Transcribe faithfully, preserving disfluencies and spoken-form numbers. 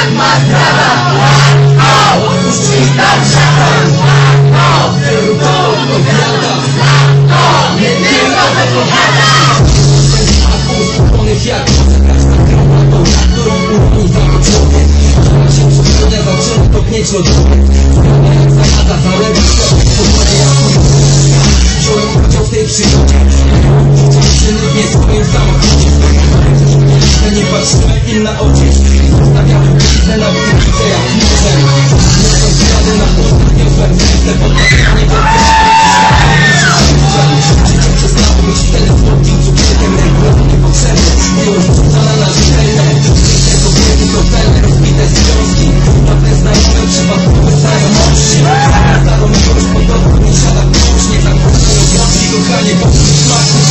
jak matrawa. Puszczy tam szatan. Tylko odpowiada. Nie tylko zapowiada. Uspokojnych jak każda krama, to na którą uronił cały człowiek. Ona się przypomina, zaczyna topnieć lodowe. Zmiana jak zagada, zależy sobie. Pozwolę jak mój wziąłem udział w tej przygodzie. Dziewczyny w nie swoim samochodzie. Nie patrzymy im na oczy. Zostawiamy piznę na wyjście jak muszę. Nowe zjady na ostatnie wewnętrzne podnoszenie do przestało być teleskopii, cukrzykiem ręką niepotrzebne. Miłość rzucana na rzetelne. Te kobiety to cele, rozbite związki. Nowe znajome, przypadkowe znajomości. Starą miłość podobno nie siada w kosz. Nie tak prosto rozłączy, kochanie, bo smaku.